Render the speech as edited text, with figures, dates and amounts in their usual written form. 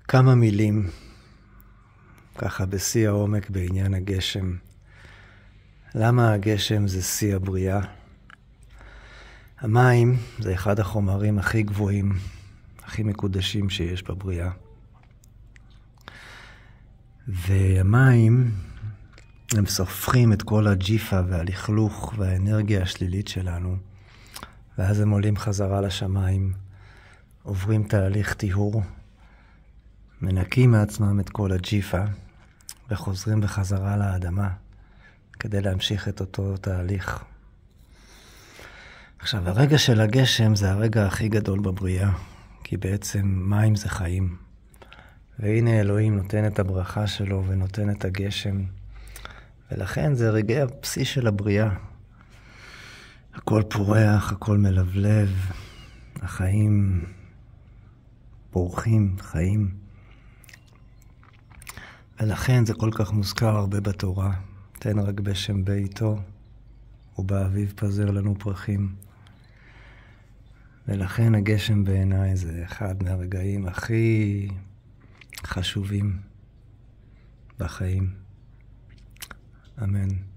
כמה מילים, ככה בשיא העומק בעניין הגשם. למה הגשם זה שיא הבריאה? המים זה אחד החומרים הכי גבוהים, הכי מקודשים שיש בבריאה. והמים הם סופחים את כל הג'יפה והלכלוך והאנרגיה השלילית שלנו, ואז הם עולים חזרה לשמיים, עוברים תהליך טיהור, מנקים מעצמם את כל הג'יפה, וחוזרים בחזרה לאדמה, כדי להמשיך את אותו תהליך. עכשיו, הרגע של הגשם זה הרגע הכי גדול בבריאה, כי בעצם מים זה חיים. והנה אלוהים נותן את הברכה שלו ונותן את הגשם, ולכן זה רגעי הבסיס של הבריאה. הכל פורח, הכל מלבלב, החיים פורחים, חיים. ולכן זה כל כך מוזכר הרבה בתורה. תן רק בשם ביתו, ובאביב פזר לנו פרחים. ולכן הגשם בעיניי זה אחד מהרגעים הכי חשובים בחיים. אמן.